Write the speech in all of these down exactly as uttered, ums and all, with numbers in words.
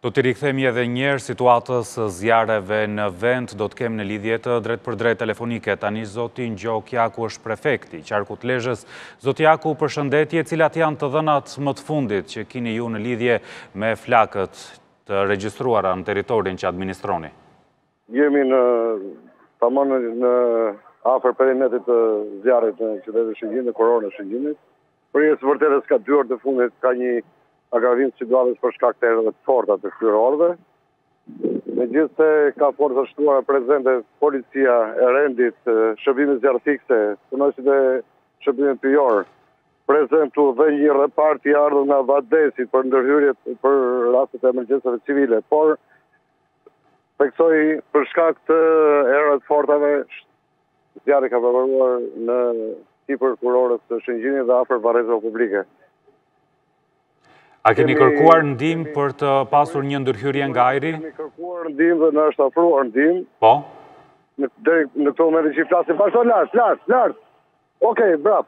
Do t'i rikthemi edhe njerë situatës zjarreve në vend, do të kemë në lidhje të drejt për drejt telefonike. Tani zoti Ngjok Jaku është prefekti i Qarkut Lezhës. Zoti Jaku, përshëndetje, cilat janë të dhënat më të fundit që kini ju në lidhje me flakët të regjistruara në teritorin që administroni? Jemi në tamam në afër perimetrit të zjarrit në qytetin Shëngjin, në koronë e Shëngjinit. Për së vërtetës ka dy orë të fundit ka një agravim të situatës për shkak të erëve të forta të këtyre orëve. Megjithëse ka forca shtruara prezente policia e rendit, shërbimi zjarr fikse, punojësit e shërbimit pyjor, prezentu dhe një repart i ardhur nga Vadesi për ndërhyrje për rastet e emergjencave civile, por theksoj për shkak të erëve të fortave zjarri ka përvaruar në sipër kurorës të Shëngjinit dhe afër barrezave publike. A keni kërkuar ndihmë për të pasur një ndërhyrje nga ajri? Kemi kërkuar ndihmë dhe na është ofruar ndihmë. Po? Në në këtë moment që flasim, vazhdo lart, lart, lart. Okej, bravo.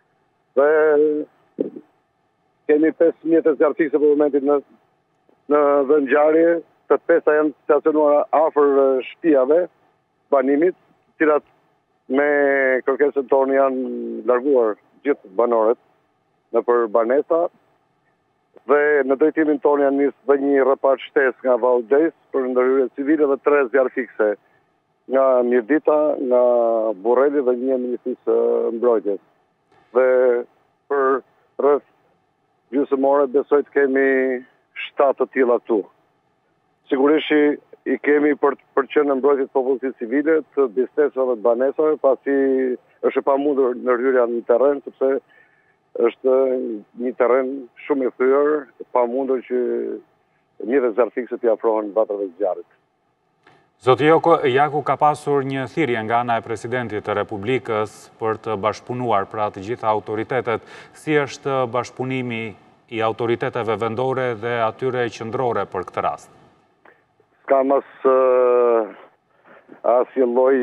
Dhe kemi pesë mjete zjarr fikse për momentin në në vend ngjarje, të pesta janë stacionuara afër shtëpiave banimit, të cilat me kërkesën tonë janë larguar gjithë banorët nëpër banesa. Dhe në drejtimin tonë janë nisë dhe një repart shtesë nga Valdez për ndërhyrje civile dhe tre zjarr fikse nga Mirdita, nga Burreli dhe një Ministrisë Mbrojtjes. Dhe për rreth gjysmore besoj të kemi shtatë të tilla këtu. Sigurisht i kemi për për qenë në mbrojtje të popullit civile, të biznesave të banesave, pasi është e pamundur ndërhyrja në terren, sepse është një terren shumë i thyer, pa mundur që mjetet zjarr fikse t'i afrohen vatrave të zjarrit. Zoti Jaku, ka pasur një thirrje nga ana e presidentit të Republikës për të bashkëpunuar pra të gjitha autoritetet. Si është bashkëpunimi i autoriteteve vendore dhe atyre qendrore për këtë rast? S'kam as asnjë lloj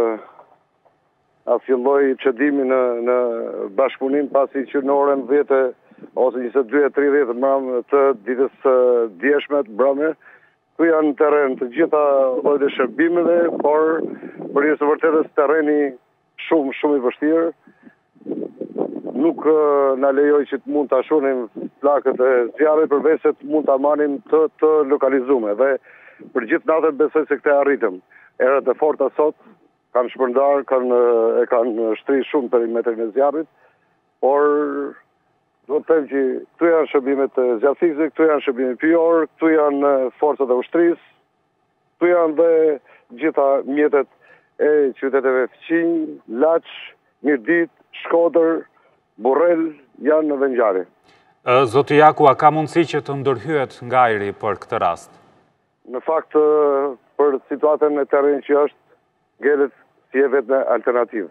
a filloi qëdimi në, në bashkëpunim pasi që në orën dhjetë ose njëzet e dy e tridhjetë mbrëmë të ditës djeshme të mbrëme, ku janë në terren të gjitha llojet e shërbimeve, por për një së vërtetës terreni shumë, shumë i vështirë. Nuk na lejoj që të mund të ashunim flakët e zjarrit përveç se të mund të marrim të, të lokalizume. Dhe për gjithë natën besoj se këtë arritëm. Erët e forta sot kanë shpërndar, kanë, e kanë shtri shumë perimetrin e zjarrit, por do të them që këtu janë shërbimet e zjarr fikse, këtu janë shërbimet pyjor, këtu janë forcat e ushtrisë, këtu janë dhe gjitha mjetet e qyteteve Fqinj, Laç, Mirdit, Shkodër, Burrel janë në vend ngjarje. Zoti Jaku, a ka mundësi që të ndërhyet nga ajri për këtë rast? Në fakt, për situatën e terrenit që është, gjelet si e vetë alternativë.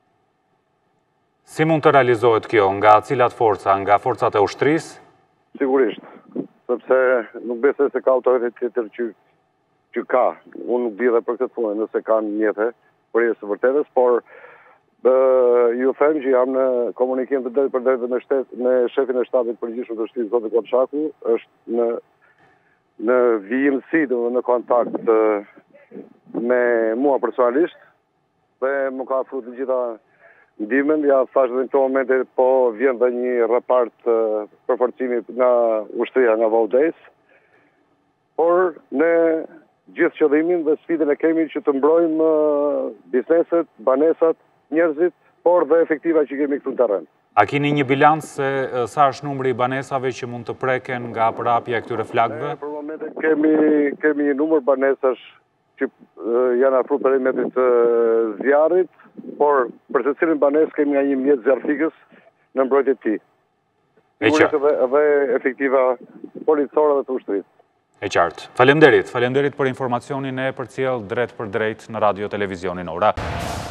Si mund të realizohet kjo? Nga cilat forca? Nga forcat e ushtrisë? Sigurisht, sepse nuk besoj se ka autoritet tjetër që, që ka. Unë nuk di dhe për këtë punë, nëse kanë mjete për jesë të vërtetës, por dhe, ju them që jam në komunikim të drejt për drejt me, shtet, me shefin e shtabit përgjithshëm të ushtrisë, zoti Koçaku, është në, në vijimësi, në kontakt me mua personalisht dhe më ka afruar të gjitha ndihmën. Ja thash edhe në këtë moment po vjen dhe një repart përforcimi nga ushtria nga Valdez. Por ne gjithë qëllimin dhe sfidën e kemi që të mbrojmë bizneset, banesat, njerëzit, por dhe efektiva që kemi këtu në terren. A keni një bilans se sa është numri i banesave që mund të preken nga përhapja e këtyre flakëve? Për momentin kemi kemi një numër banesash që janë afruar perimetrit të zjarrit, por për secilin banesë kemi nga një mjet zjarr fikës në mbrojtje të tij. E qartë. Dhe, dhe efektiva policore dhe të ushtrisë. E qartë. Faleminderit. Faleminderit për informacionin e përcjell drejt për drejt në radio televizionin Ora.